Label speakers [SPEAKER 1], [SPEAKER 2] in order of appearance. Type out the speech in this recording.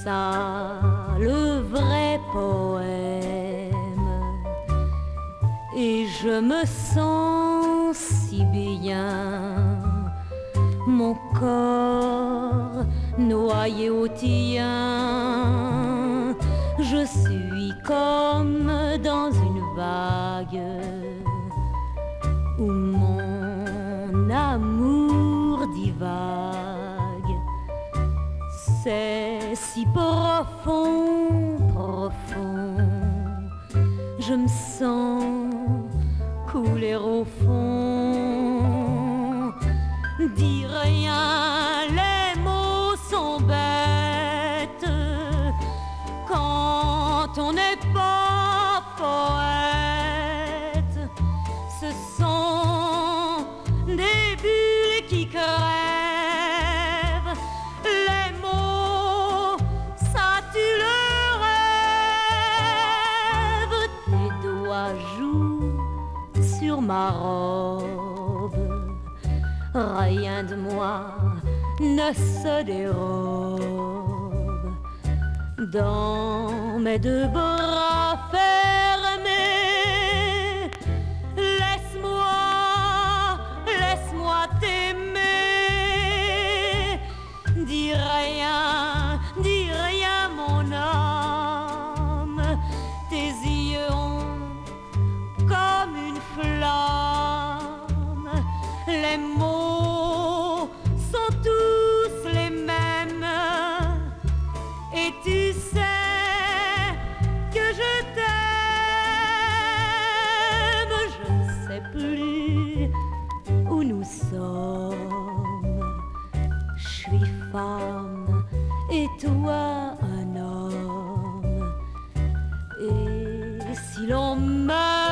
[SPEAKER 1] ça le vrai poème. Et je me sens si bien, mon corps noyé au tien. Je suis comme dans une vague où mon amour divague. C'est si profond, profond. Je me sens couler au fond. Dis rien, les mots sont bêtes quand on n'est pas poète. Ce sont des bulles qui crèvent. Les mots, ça tue le rêve. Tes doigts jouent sur ma robe. Rien de moi ne se dérobe. Dans mes deux bras fermés, laisse-moi, laisse-moi t'aimer. Dis rien mon homme. Tes yeux ont comme une flamme. Les mots sont tous les mêmes. Et tu sais que je t'aime. Je ne sais plus où nous sommes. Je suis femme et toi un homme. Et si l'on meurt